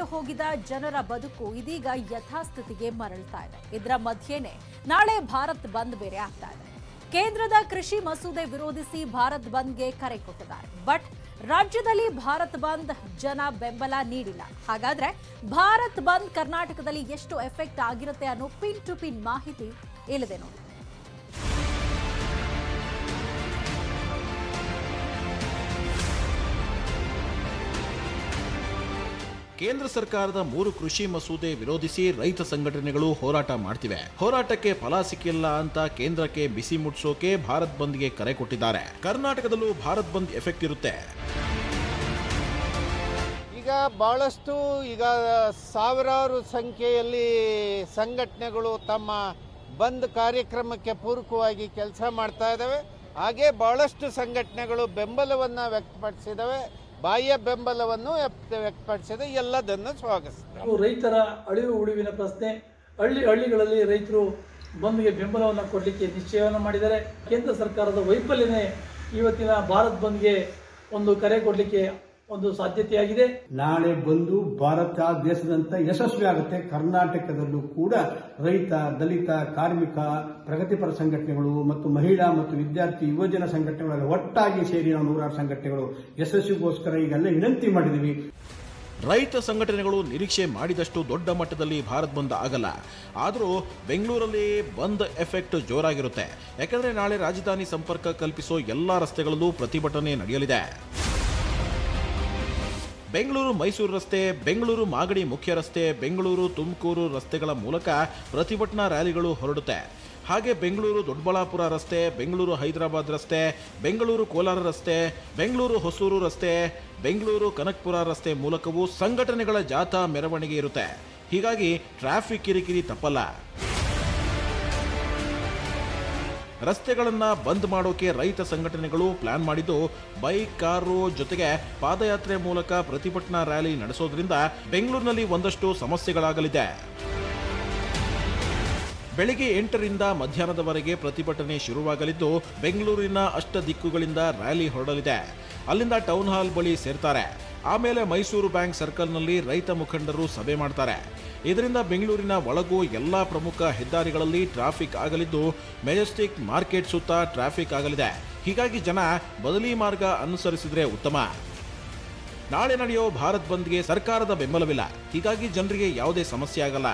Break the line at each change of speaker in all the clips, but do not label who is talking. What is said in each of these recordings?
ಕಂಗೆಟ್ಟು ಹೋಗಿದ ಜನರ ಬದುಕು ಇದೀಗ ಯಥಾಸ್ಥಿತಿಗೆ ಮರಳ್ತಾ ಇದೆ. ಇದರ ಮಧ್ಯೆನೇ ನಾಳೆ ಭಾರತ್ ಬಂದ್ ಬೇರೆ ಆಗ್ತಾ ಇದೆ. ಕೇಂದ್ರದ ಕೃಷಿ ಮಸೂದೆ ವಿರೋಧಿಸಿ ಭಾರತ್ ಬಂದ್ಗೆ ಕರೆ ಕೊಟ್ಟಿದ್ದಾರೆ. ಬಟ್ ರಾಜ್ಯದಲ್ಲಿ ಭಾರತ್ ಬಂದ್ ಜನ ಬೆಂಬಲ ನೀಡಿಲ್ಲ. ಹಾಗಾದ್ರೆ ಭಾರತ್ ಬಂದ್ ಕರ್ನಾಟಕದಲ್ಲಿ ಎಷ್ಟು ಎಫೆಕ್ಟ್ ಆಗಿರುತ್ತೆ ಅನ್ನೋ ಪಿನ್ ಟು ಪಿನ್ ಮಾಹಿತಿ ಇಲ್ಲಿದೆ ನೋಡಿ.
ಕೇಂದ್ರ ಸರ್ಕಾರದ 3 ಕೃಷಿ ಮಸೂದೆ ವಿರೋಧಿಸಿ ರೈತ ಸಂಘಟನೆಗಳು ಹೋರಾಟ ಮಾಡ್ತಿವೆ. ಹೋರಾಟಕ್ಕೆ ಫಲ ಸಿಕ್ಕಿಲ್ಲ ಅಂತ ಕೇಂದ್ರಕ್ಕೆ ಬಿಸಿ ಮುಟ್ಸೋಕೆ ಭಾರತ್ ಬಂದ್ಗೆ ಕರೆ ಕೊಟ್ಟಿದ್ದಾರೆ. ಕರ್ನಾಟಕದಲ್ಲೂ ಭಾರತ್ ಬಂದ್ ಎಫೆಕ್ಟ್ ಇರುತ್ತೆ.
ಈಗ ಬಹಳಷ್ಟು ಸಾವಿರಾರು ಸಂಖ್ಯೆಯಲ್ಲಿ ಸಂಘಟನೆಗಳು ತಮ್ಮ ಬಂದ್ ಕಾರ್ಯಕ್ರಮಕ್ಕೆ ಪೂರಕವಾಗಿ ಕೆಲಸ ಮಾಡ್ತಾ ಇದ್ದಾವೆ. ಹಾಗೆ ಬಹಳಷ್ಟು ಸಂಘಟನೆಗಳು ಬೆಂಬಲವನ್ನು ವ್ಯಕ್ತಪಡಿಸಿದ್ದಾವೆ, ಬಾಹ್ಯ ಬೆಂಬಲವನ್ನು ವ್ಯಕ್ತಪಡಿಸಿದೆ. ಎಲ್ಲದನ್ನು ಸ್ವಾಗತಿಸಿದೆ.
ರೈತರ ಅಳಿವು ಉಳಿವಿನ ಪ್ರಶ್ನೆ, ಹಳ್ಳಿಗಳಲ್ಲಿ ರೈತರು ಬಂದ್ಗೆ ಬೆಂಬಲವನ್ನು ಕೊಡಲಿಕ್ಕೆ ನಿಶ್ಚಯವನ್ನು ಮಾಡಿದ್ದಾರೆ. ಕೇಂದ್ರ ಸರ್ಕಾರದ ವೈಫಲ್ಯನೇ ಇವತ್ತಿನ ಭಾರತ್ ಬಂದ್ಗೆ ಒಂದು ಕರೆ ಕೊಡಲಿಕ್ಕೆ ಒಂದು ಸಾಧ್ಯತೆಯಾಗಿದೆ.
ನಾಳೆ ಬಂದು ಭಾರತ ದೇಶದಂತ ಯಶಸ್ವಿ ಆಗುತ್ತೆ. ಕರ್ನಾಟಕದಲ್ಲೂ ಕೂಡ ರೈತ, ದಲಿತ, ಕಾರ್ಮಿಕ, ಪ್ರಗತಿಪರ ಸಂಘಟನೆಗಳು ಮತ್ತು ಮಹಿಳಾ ಮತ್ತು ವಿದ್ಯಾರ್ಥಿ ಯುವಜನ ಸಂಘಟನೆಗಳೆಲ್ಲ ಒಟ್ಟಾಗಿ ಸೇರಿ ನಾವು 106 ಸಂಘಟನೆಗಳು ಯಶಸ್ವಿಗೋಸ್ಕರ ಈಗೆಲ್ಲ ವಿನಂತಿ ಮಾಡಿದ್ದೀವಿ.
ರೈತ ಸಂಘಟನೆಗಳು ನಿರೀಕ್ಷೆ ಮಾಡಿದಷ್ಟು ದೊಡ್ಡ ಮಟ್ಟದಲ್ಲಿ ಭಾರತ್ ಬಂದ್ ಆಗಲ್ಲ. ಆದರೂ ಬೆಂಗಳೂರಲ್ಲಿ ಬಂದ್ ಎಫೆಕ್ಟ್ ಜೋರಾಗಿರುತ್ತೆ. ಯಾಕಂದ್ರೆ ನಾಳೆ ರಾಜಧಾನಿ ಸಂಪರ್ಕ ಕಲ್ಪಿಸೋ ಎಲ್ಲಾ ರಸ್ತೆಗಳಲ್ಲೂ ಪ್ರತಿಭಟನೆ ನಡೆಯಲಿದೆ. ಬೆಂಗಳೂರು ಮೈಸೂರು ರಸ್ತೆ, ಬೆಂಗಳೂರು ಮಾಗಡಿ ಮುಖ್ಯ ರಸ್ತೆ, ಬೆಂಗಳೂರು ತುಮಕೂರು ರಸ್ತೆಗಳ ಮೂಲಕ ಪ್ರತಿಭಟನಾ ರ್ಯಾಲಿಗಳು ಹೊರಡುತ್ತೆ. ಹಾಗೆ ಬೆಂಗಳೂರು ದೊಡ್ಡಬಳ್ಳಾಪುರ ರಸ್ತೆ, ಬೆಂಗಳೂರು ಹೈದರಾಬಾದ್ ರಸ್ತೆ, ಬೆಂಗಳೂರು ಕೋಲಾರ ರಸ್ತೆ, ಬೆಂಗಳೂರು ಹೊಸೂರು ರಸ್ತೆ, ಬೆಂಗಳೂರು ಕನಕಪುರ ರಸ್ತೆ ಮೂಲಕವೂ ಸಂಘಟನೆಗಳ ಜಾಥಾ ಮೆರವಣಿಗೆ ಇರುತ್ತೆ. ಹೀಗಾಗಿ ಟ್ರಾಫಿಕ್ ಕಿರಿಕಿರಿ ತಪ್ಪಲ್ಲ. ರಸ್ತೆಗಳನ್ನು ಬಂದ್ ಮಾಡೋಕೆ ರೈತ ಸಂಘಟನೆಗಳು ಪ್ಲಾನ್ ಮಾಡಿದ್ದು ಬೈಕ್, ಕಾರು ಜೊತೆಗೆ ಪಾದಯಾತ್ರೆ ಮೂಲಕ ಪ್ರತಿಭಟನಾ ರ್ಯಾಲಿ ನಡೆಸೋದ್ರಿಂದ ಬೆಂಗಳೂರಿನಲ್ಲಿ ಒಂದಷ್ಟು ಸಮಸ್ಯೆಗಳಾಗಲಿದೆ. ಬೆಳಿಗ್ಗೆ 8ರಿಂದ ಮಧ್ಯಾಹ್ನದವರೆಗೆ ಪ್ರತಿಭಟನೆ ಶುರುವಾಗಲಿದ್ದು ಬೆಂಗಳೂರಿನ ಅಷ್ಟ ದಿಕ್ಕುಗಳಿಂದ ರ್ಯಾಲಿ ಹೊರಡಲಿದೆ. ಅಲ್ಲಿಂದ ಟೌನ್ ಹಾಲ್ ಬಳಿ ಸೇರ್ತಾರೆ. ಆಮೇಲೆ ಮೈಸೂರು ಬ್ಯಾಂಕ್ ಸರ್ಕಲ್ನಲ್ಲಿ ರೈತ ಮುಖಂಡರು ಸಭೆ ಮಾಡ್ತಾರೆ. ಇದರಿಂದ ಬೆಂಗಳೂರಿನ ಒಳಗೂ ಎಲ್ಲಾ ಪ್ರಮುಖ ಹೆದ್ದಾರಿಗಳಲ್ಲಿ ಟ್ರಾಫಿಕ್ ಆಗಲಿದ್ದು ಮೆಜೆಸ್ಟಿಕ್ ಮಾರ್ಕೆಟ್ ಸುತ್ತ ಟ್ರಾಫಿಕ್ ಆಗಲಿದೆ. ಹೀಗಾಗಿ ಜನ ಬದಲಿ ಮಾರ್ಗ ಅನುಸರಿಸಿದ್ರೆ ಉತ್ತಮ. ನಾಳೆ ನಡೆಯೋ ಭಾರತ್ ಬಂದ್ಗೆ ಸರ್ಕಾರದ ಬೆಂಬಲವಿಲ್ಲ. ಹೀಗಾಗಿ ಜನರಿಗೆ ಯಾವುದೇ ಸಮಸ್ಯೆ ಆಗಲ್ಲ.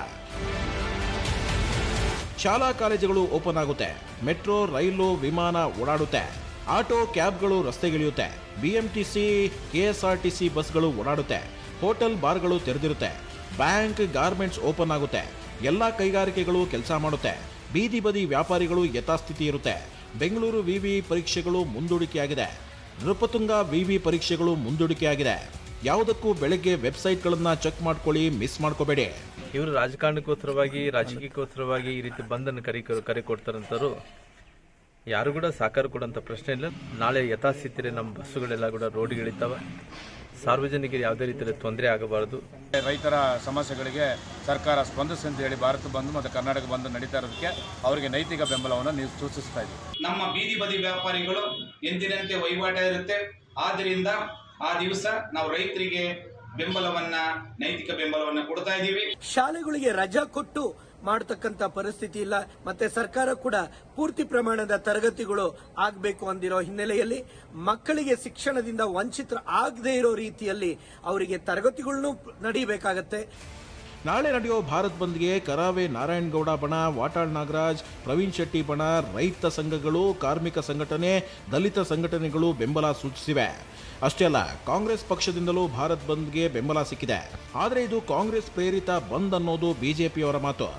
ಶಾಲಾ ಕಾಲೇಜುಗಳು ಓಪನ್ ಆಗುತ್ತೆ. ಮೆಟ್ರೋ, ರೈಲು, ವಿಮಾನ ಓಡಾಡುತ್ತೆ. ಆಟೋ, ಕ್ಯಾಬ್ಗಳು ರಸ್ತೆಗಿಳಿಯುತ್ತೆ. ಬಿಎಂಟಿಸಿ, ಕೆಎಸ್ಆರ್ಟಿಸಿ ಬಸ್ಗಳು ಓಡಾಡುತ್ತೆ. ಹೋಟೆಲ್, ಬಾರ್ಗಳು ತೆರೆದಿರುತ್ತೆ. ಬ್ಯಾಂಕ್, ಗಾರ್ಮೆಂಟ್ಸ್ ಓಪನ್ ಆಗುತ್ತೆ. ಎಲ್ಲ ಕೈಗಾರಿಕೆಗಳು ಕೆಲಸ ಮಾಡುತ್ತೆ. ಬೀದಿ ಬದಿ ವ್ಯಾಪಾರಿಗಳು ಯಥಾಸ್ಥಿತಿ ಇರುತ್ತೆ. ಬೆಂಗಳೂರು ವಿವಿ ಪರೀಕ್ಷೆಗಳು ಮುಂದೂಡಿಕೆಯಾಗಿದೆ. ನೃಪತುಂಗ ವಿವಿ ಪರೀಕ್ಷೆಗಳು ಮುಂದೂಡಿಕೆಯಾಗಿದೆ. ಯಾವುದಕ್ಕೂ ಬೆಳಗ್ಗೆ ವೆಬ್ಸೈಟ್ಗಳನ್ನು ಚೆಕ್ ಮಾಡ್ಕೊಳ್ಳಿ, ಮಿಸ್ ಮಾಡ್ಕೋಬೇಡಿ.
ಇವರು ರಾಜಕೀಯಕ್ಕೋಸ್ಕರವಾಗಿ ಈ ರೀತಿ ಬಂದನ್ನು ಕರೆ ಕೊಡ್ತಾರಂತರು ಯಾರು ಕೂಡ ಸಾಕಾರ ಕೊಡೋಂಥ ಪ್ರಶ್ನೆ ಇಲ್ಲ. ನಾಳೆ ಯಥಾಸ್ಥಿತಿಯಲ್ಲಿ ನಮ್ಮ ಬಸ್ಸುಗಳೆಲ್ಲ ಕೂಡ ರೋಡ್ಗಿಳಿತಾವೆ. ಸಾರ್ವಜನಿಕರಿಗೆ ಯಾವುದೇ ರೀತಿಯಲ್ಲಿ ತೊಂದರೆ ಆಗಬಾರದು.
ರೈತರ ಸಮಸ್ಯೆಗಳಿಗೆ ಸರ್ಕಾರ ಸ್ಪಂದಿಸಿ ಅಂತ ಹೇಳಿ ಭಾರತ ಬಂದ್ ಮತ್ತು ಕರ್ನಾಟಕ ಬಂದ್ ನಡೀತಾ ಇರೋದಕ್ಕೆ ಅವರಿಗೆ ನೈತಿಕ ಬೆಂಬಲವನ್ನು ನೀವು ಸೂಚಿಸ್ತಾ ಇದ್ದೀವಿ.
ನಮ್ಮ ಬೀದಿ ಬದಿ ವ್ಯಾಪಾರಿಗಳು ಎಂದಿನಂತೆ ವಹಿವಾಟ ಇರುತ್ತೆ. ಆದ್ದರಿಂದ ಆ ದಿವಸ ನಾವು ರೈತರಿಗೆ ನೈತಿಕ ಬೆಂಬಲವನ್ನ ಕೊಡ್ತಾ ಇದ್ದೀವಿ.
ಶಾಲೆಗಳಿಗೆ ರಜಾ ಕೊಟ್ಟು ಮಾಡತಕ್ಕಂತ ಪರಿಸ್ಥಿತಿ ಇಲ್ಲ. ಮತ್ತೆ ಸರ್ಕಾರ ಕೂಡ ಪೂರ್ತಿ ಪ್ರಮಾಣದ ತರಗತಿಗಳು ಆಗಬೇಕು ಅಂದಿರೋ ಹಿನ್ನೆಲೆಯಲ್ಲಿ ಮಕ್ಕಳಿಗೆ ಶಿಕ್ಷಣದಿಂದ ವಂಚಿತ ಆಗದೇ ಇರೋ ರೀತಿಯಲ್ಲಿ ಅವರಿಗೆ ತರಗತಿಗಳನ್ನು ನಡೀಬೇಕಾಗತ್ತೆ.
ನಾಳೆ ನಡೆಯೋ ಭಾರತ್ ಬಂದ್ಗೆ ಕರಾವೆ ನಾರಾಯಣಗೌಡ ಬಣ, ವಾಟಾಳ್ ನಾಗರಾಜ್, ಪ್ರವೀಣ್ ಶೆಟ್ಟಿ ಬಣ, ರೈತ ಸಂಘಗಳು, ಕಾರ್ಮಿಕ ಸಂಘಟನೆ, ದಲಿತ ಸಂಘಟನೆಗಳು ಬೆಂಬಲ ಸೂಚಿಸಿವೆ. ಅಷ್ಟೇ ಅಲ್ಲ, ಕಾಂಗ್ರೆಸ್ ಪಕ್ಷದಿಂದಲೂ ಭಾರತ್ ಬಂದ್ಗೆ ಬೆಂಬಲ ಸಿಕ್ಕಿದೆ. ಆದರೆ ಇದು ಕಾಂಗ್ರೆಸ್ ಪ್ರೇರಿತ ಬಂದ್ ಅನ್ನೋದು ಬಿಜೆಪಿಯವರ ಮಾತು.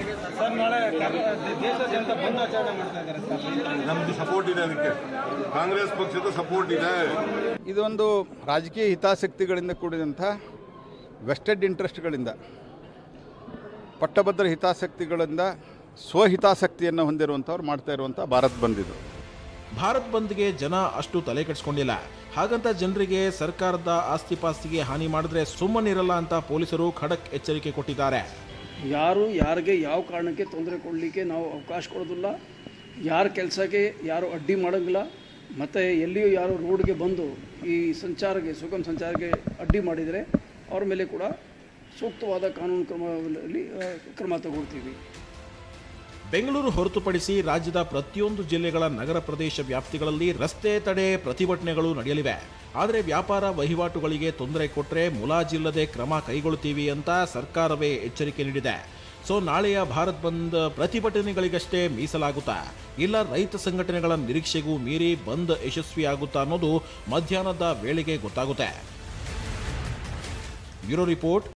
ನಮ್ದು ಸಪೋರ್ಟ್ ಇದೆ, ಅದಕ್ಕೆ ಕಾಂಗ್ರೆಸ್ ಪಕ್ಷದ ಸಪೋರ್ಟ್ ಇದೆ.
ಇದೊಂದು ರಾಜಕೀಯ ಹಿತಾಸಕ್ತಿಗಳಿಂದ ಕೂಡಿದಂಥ ವೆಸ್ಟೆಡ್ ಇಂಟ್ರೆಸ್ಟ್ಗಳಿಂದ, ಪಟ್ಟಭದ್ರ ಹಿತಾಸಕ್ತಿಗಳಿಂದ ಸ್ವಹಿತಾಸಕ್ತಿಯನ್ನು ಹೊಂದಿರುವಂಥವ್ರು ಮಾಡ್ತಾ ಇರುವಂಥ ಭಾರತ್ ಬಂದ್ ಇದು.
ಭಾರತ್ ಬಂದ್ಗೆ ಜನ ಅಷ್ಟು ತಲೆ ಕೆಡಿಸ್ಕೊಂಡಿಲ್ಲ. ಹಾಗಂತ ಜನರಿಗೆ ಸರ್ಕಾರದ ಆಸ್ತಿ ಪಾಸ್ತಿಗೆ ಹಾನಿ ಮಾಡಿದ್ರೆ ಸುಮ್ಮನಿರಲ್ಲ ಅಂತ ಪೊಲೀಸರು ಖಡಕ್ ಎಚ್ಚರಿಕೆ ಕೊಟ್ಟಿದ್ದಾರೆ.
ಯಾರಿಗೆ ಯಾವ ಕಾರಣಕ್ಕೆ ತೊಂದರೆ ಕೊಡಲಿಕ್ಕೆ ನಾವು ಅವಕಾಶ ಕೊಡೋದಿಲ್ಲ. ಯಾರ ಕೆಲಸಕ್ಕೆ ಯಾರು ಅಡ್ಡಿ ಮಾಡೋಂಗಿಲ್ಲ. ಮತ್ತು ಎಲ್ಲಿಯೂ ಯಾರು ರೋಡ್ಗೆ ಬಂದು ಈ ಸುಗಮ ಸಂಚಾರಕ್ಕೆ ಅಡ್ಡಿ ಮಾಡಿದರೆ ಅವ್ರ ಮೇಲೆ ಕೂಡ ಸೂಕ್ತವಾದ ಕಾನೂನು ಕ್ರಮದಲ್ಲಿ ಕ್ರಮ ತಗೊಳ್ತೀವಿ.
ಬೆಂಗಳೂರು ಹೊರತುಪಡಿಸಿ ರಾಜ್ಯದ ಪ್ರತಿಯೊಂದು ಜಿಲ್ಲೆಗಳ ನಗರ ಪ್ರದೇಶ ವ್ಯಾಪ್ತಿಗಳಲ್ಲಿ ರಸ್ತೆ ತಡೆ ಪ್ರತಿಭಟನೆಗಳು ನಡೆಯಲಿವೆ. ಆದರೆ ವ್ಯಾಪಾರ ವಹಿವಾಟುಗಳಿಗೆ ತೊಂದರೆ ಕೊಟ್ಟರೆ ಮುಲಾಜಿಲ್ಲದೆ ಕ್ರಮ ಕೈಗೊಳ್ಳುತ್ತೀವಿ ಅಂತ ಸರ್ಕಾರವೇ ಎಚ್ಚರಿಕೆ ನೀಡಿದೆ. ಸೊ ನಾಳೆಯ ಭಾರತ್ ಬಂದ್ ಪ್ರತಿಭಟನೆಗಳಿಗಷ್ಟೇ ಮೀಸಲಾಗುತ್ತಾ ಇಲ್ಲ ರೈತ ಸಂಘಟನೆಗಳ ನಿರೀಕ್ಷೆಗೂ ಮೀರಿ ಬಂದ್ ಯಶಸ್ವಿಯಾಗುತ್ತಾ ಅನ್ನೋದು ಮಧ್ಯಾಹ್ನದ ವೇಳೆಗೆ ಗೊತ್ತಾಗುತ್ತೆ. Bureau report.